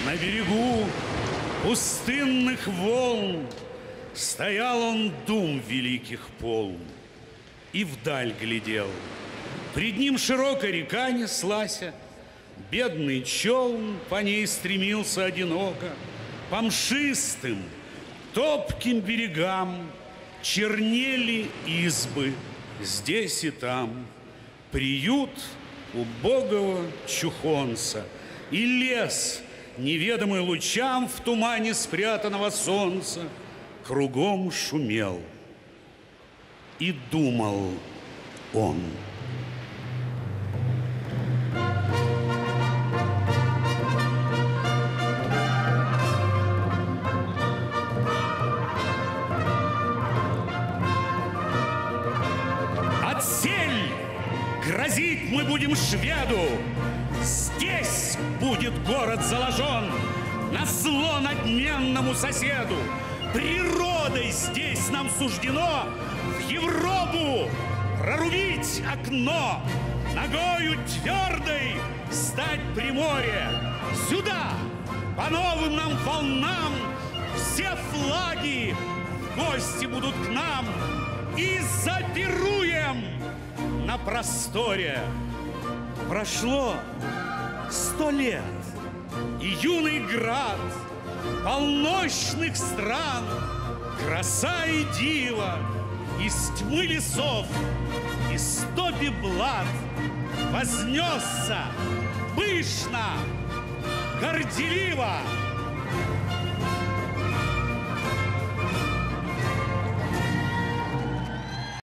На берегу пустынных волн стоял он дум великих полн и вдаль глядел. Пред ним широкая река неслася, бедный челн по ней стремился одиноко. По мшистым, топким берегам чернели избы здесь и там. Приют убогого чухонца и лес, неведомый лучам в тумане спрятанного солнца, кругом шумел. И думал он. Отсель! Грозить мы будем шведу! Здесь будет город заложен, назло надменному соседу. Природой здесь нам суждено в Европу прорубить окно, ногою твердой стать при море. Сюда, по новым нам волнам, все флаги в гости будут к нам, и запируем на просторе. Прошло 100 лет, и юный град полночных стран, краса и дива, из тьмы лесов, из топи блат вознесся пышно, горделиво.